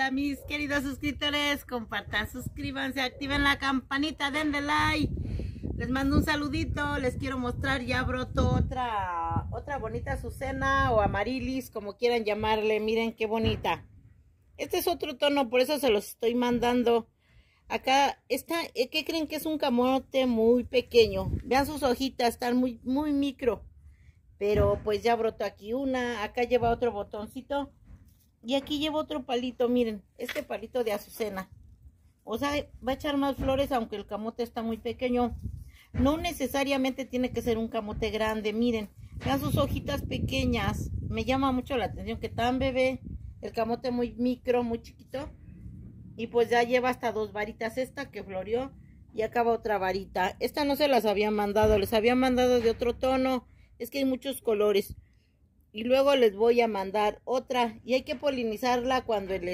Hola mis queridos suscriptores, compartan, suscríbanse, activen la campanita, denle like. Les mando un saludito, les quiero mostrar, ya brotó otra bonita azucena o amarilis, como quieran llamarle. Miren qué bonita. Este es otro tono, por eso se los estoy mandando. Acá está, ¿qué creen? Que es un camote muy pequeño. Vean sus hojitas, están muy micro. Pero pues ya brotó aquí una, acá lleva otro botoncito. Y aquí lleva otro palito, miren, este palito de azucena. O sea, va a echar más flores, aunque el camote está muy pequeño. No necesariamente tiene que ser un camote grande, miren. Vean sus hojitas pequeñas. Me llama mucho la atención que tan bebé. El camote muy micro, muy chiquito. Y pues ya lleva hasta 2 varitas esta que floreó. Y acaba otra varita. Esta no se las había mandado, les había mandado de otro tono. Es que hay muchos colores. Y luego les voy a mandar otra. Y hay que polinizarla cuando el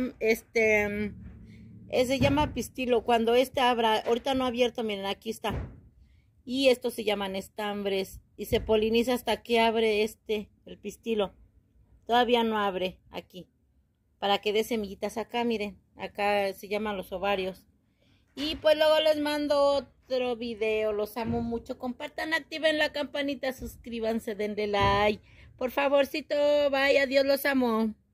se llama pistilo. Cuando abra, ahorita no ha abierto, miren, aquí está. Y estos se llaman estambres. Y se poliniza hasta que abre el pistilo. Todavía no abre aquí. Para que dé semillitas acá, miren. Acá se llaman los ovarios. Y pues luego les mando otro video. Los amo mucho. Compartan, activen la campanita, suscríbanse, denle like. Por favorcito, bye, adiós, los amo.